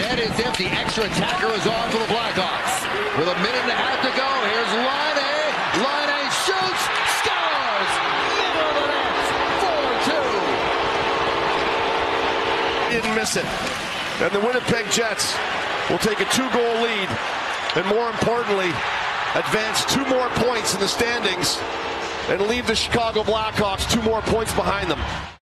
net is empty. Extra attacker is on for the Blackhawks. With a minute and a half to go, here's Laine. Laine shoots, scores! Middle of the net, 4-2. Didn't miss it. And the Winnipeg Jets will take a 2-goal lead, and more importantly, advance 2 more points in the standings and leave the Chicago Blackhawks 2 more points behind them.